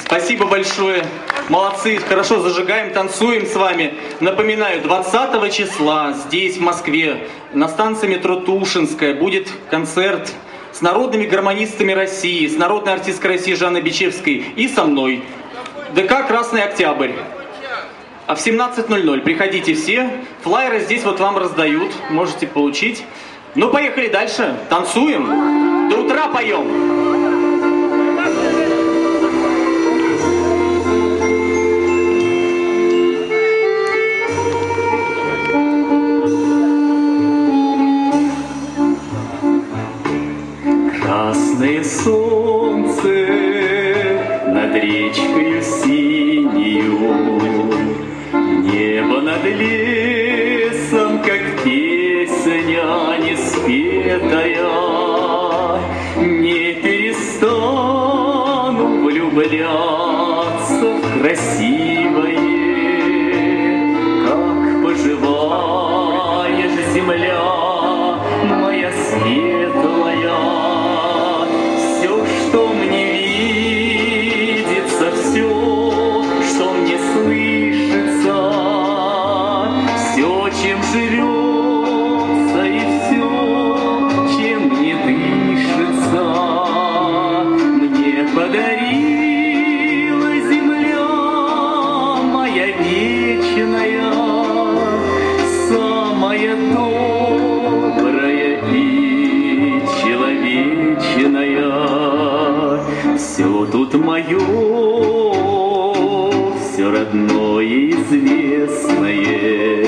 Спасибо большое. Молодцы, хорошо зажигаем, танцуем с вами. Напоминаю, 20 числа здесь, в Москве, на станции метро Тушинская, будет концерт с народными гармонистами России, с народной артисткой России Жанной Бичевской и со мной. ДК «Красный Октябрь». А в 17:00 приходите все. Флайеры здесь вот вам раздают, можете получить. Ну, поехали дальше. Танцуем. До утра поем. Красное солнце над речкою синею, небо над лесом, как песня неспетая. Не перестану влюбляться в красивое. Как поживаешь, земля моя светлая? Все, что мне видится, все, что мне слышится, все, чем живется, и все, чем мне дышится, мне подарила земля моя вечная, самая добрая и человечная. Все тут мое, все родное, известное.